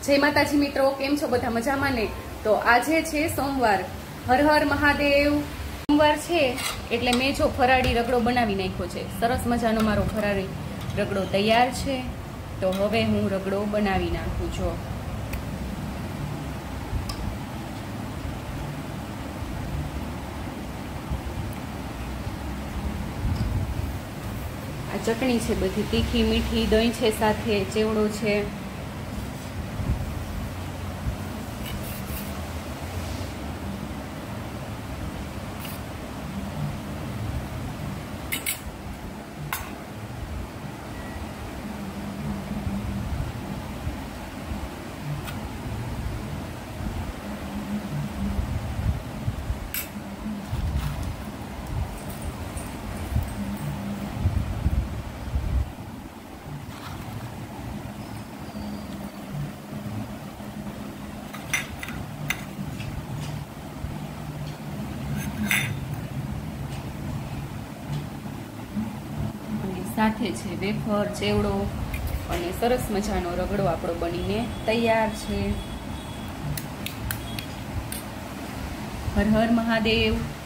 जय माताजी मित्रों, केम छो बधा मजामां ने। तो आजे छे सोमवार, हर हर महादेव। सोमवार छे एटले मैं जो फराળી रगड़ो बनावी नाख्यो छे। सरस मजानो मारो फराળી रगड़ो तैयार छे। तो हवे हूँ रगड़ो बनावी नाखुं छो। आ चटणी छे बधी तीखी मीठी, दही छे साथे, चेवड़ो छे। साथे छे वेफर, चेवड़ो अने सरस मजानो रगड़ो आपणो बनीने तैयार छे। हर हर महादेव।